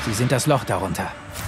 Sie sind das Loch darunter.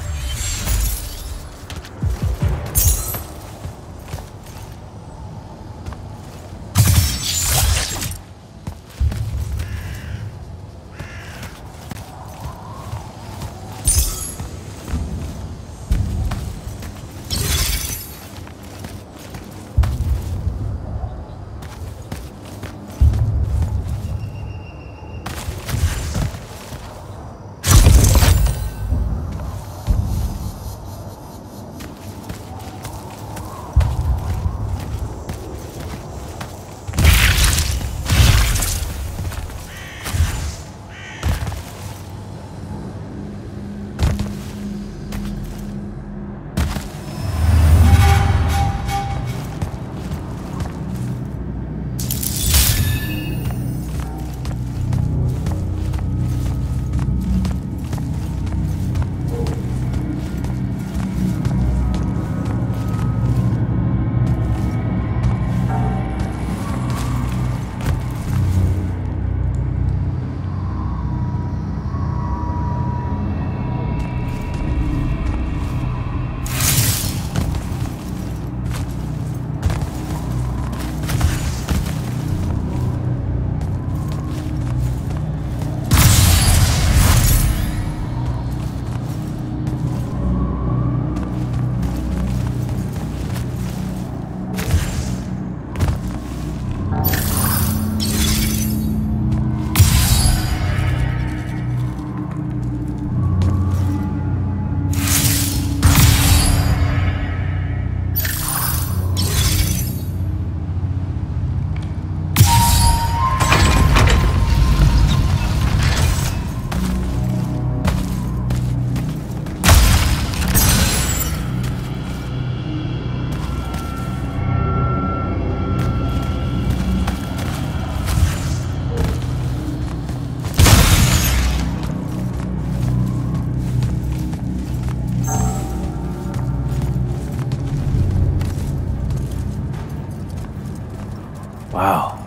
Wow.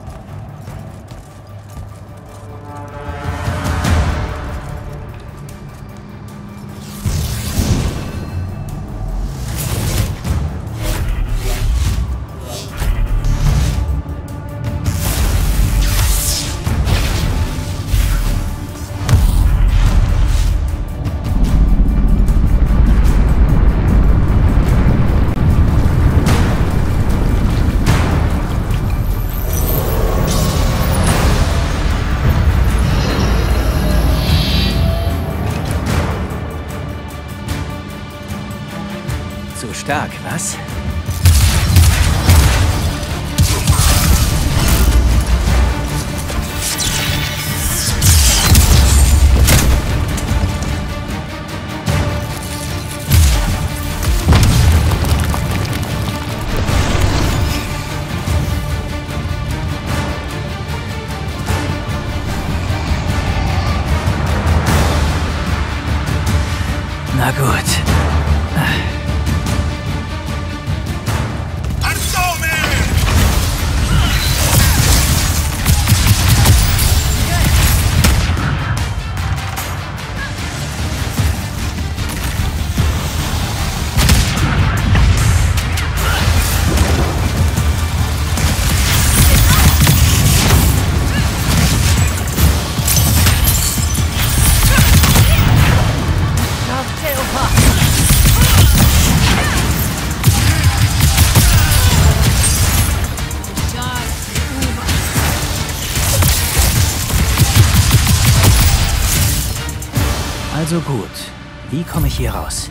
Zu stark, was? Na gut. Also gut. Wie komme ich hier raus?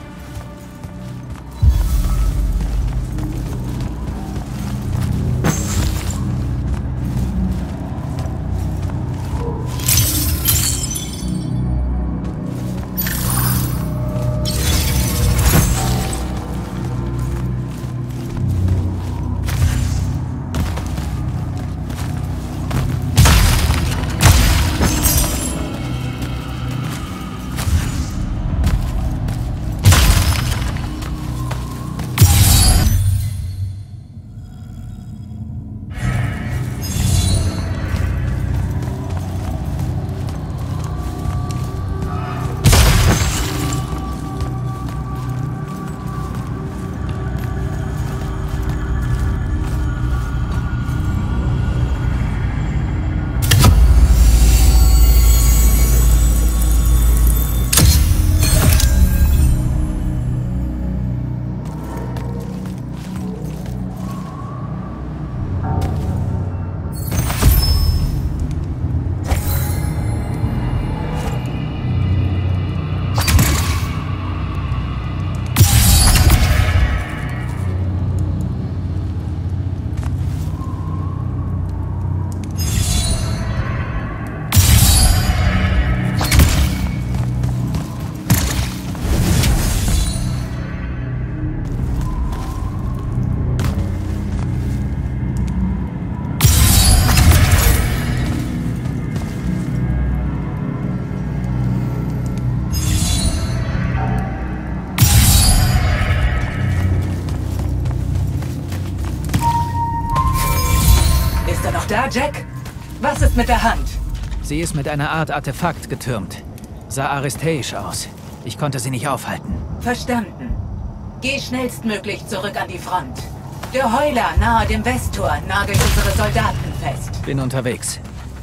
da, Jack? Was ist mit der Hand? Sie ist mit einer Art Artefakt getürmt. Sah aristeisch aus. Ich konnte sie nicht aufhalten. Verstanden. Geh schnellstmöglich zurück an die Front. Der Heuler nahe dem Westtor nagelt unsere Soldaten fest. Bin unterwegs.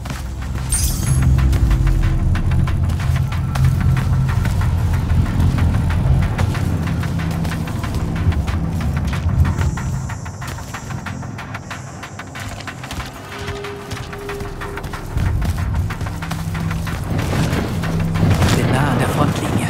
Bin nah an der Frontlinie.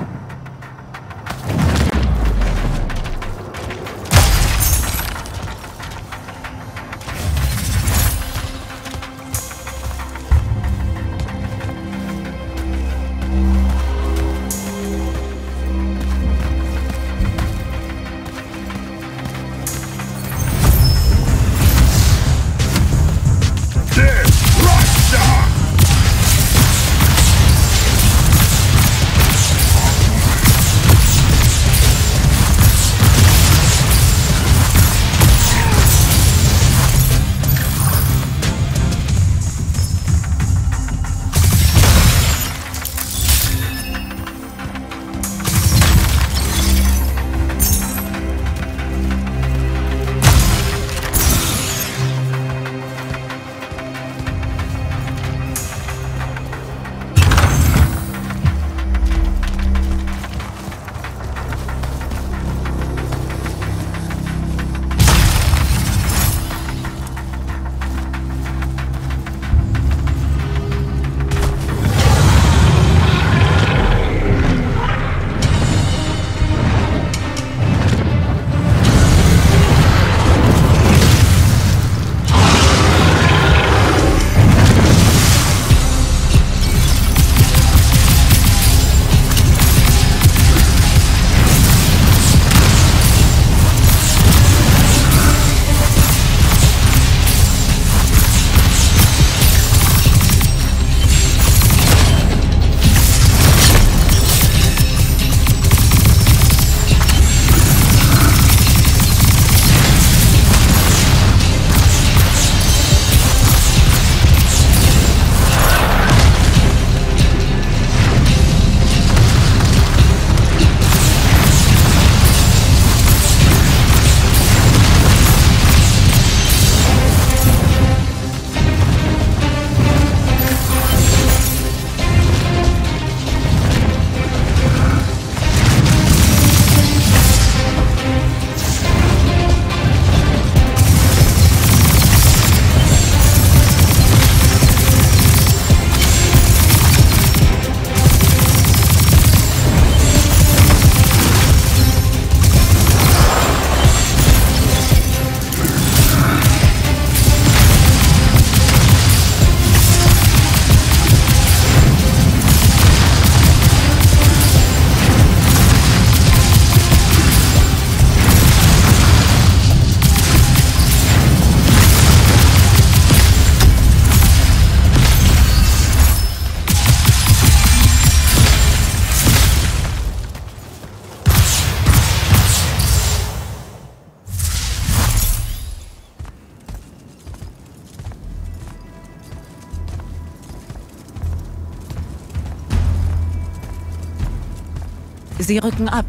Sie rücken ab.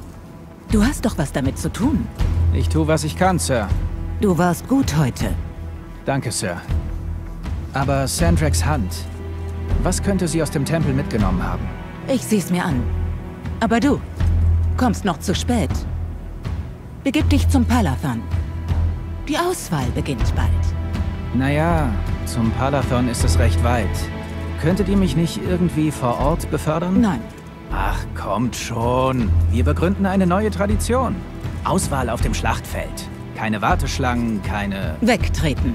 Du hast doch was damit zu tun. Ich tue, was ich kann, Sir. Du warst gut heute. Danke, Sir. Aber Sandraks Hand. Was könnte sie aus dem Tempel mitgenommen haben? Ich sieh's mir an. Aber du kommst noch zu spät. Begib dich zum Palathon. Die Auswahl beginnt bald. Naja, zum Palathon ist es recht weit. Könntet ihr mich nicht irgendwie vor Ort befördern? Nein. Ach, kommt schon. Wir begründen eine neue Tradition. Auswahl auf dem Schlachtfeld. Keine Warteschlangen, keine... Wegtreten.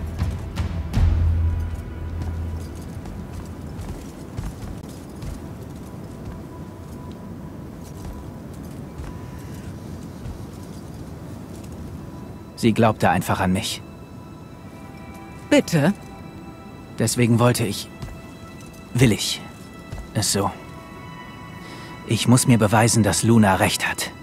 Sie glaubte einfach an mich. Bitte? Deswegen will ich es so. Ich muss mir beweisen, dass Luna recht hat.